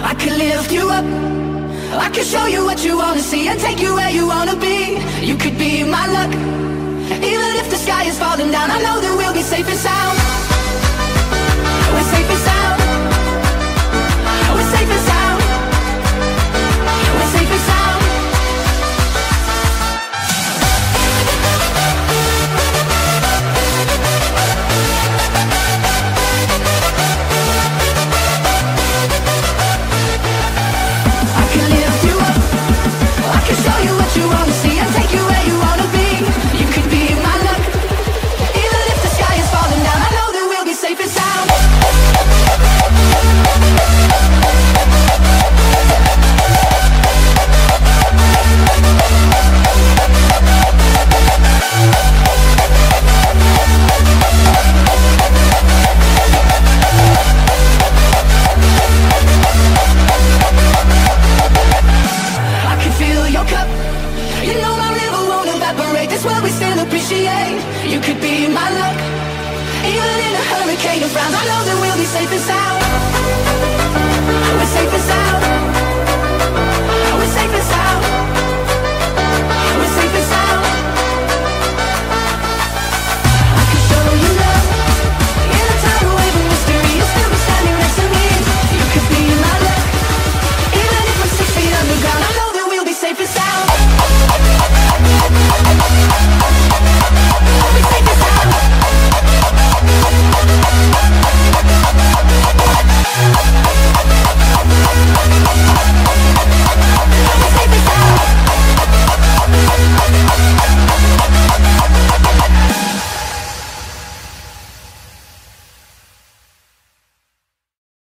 I can lift you up, I can show you what you wanna see and take you where you wanna be. You could be my luck, even if the sky is falling down. I know that we'll be safe and sound. We're safe and sound. We're safe and sound. We're safe and sound. I can lift you up, I can show you what you wanna see and take you where you wanna be. You could be my luck, even if the sky is falling down. I know that we'll be safe and sound. I can fill your cup, you know my river won't evaporate. This world we still appreciate. You could be my luck, even in a hurricane of frowns. I know that we'll be safe and sound.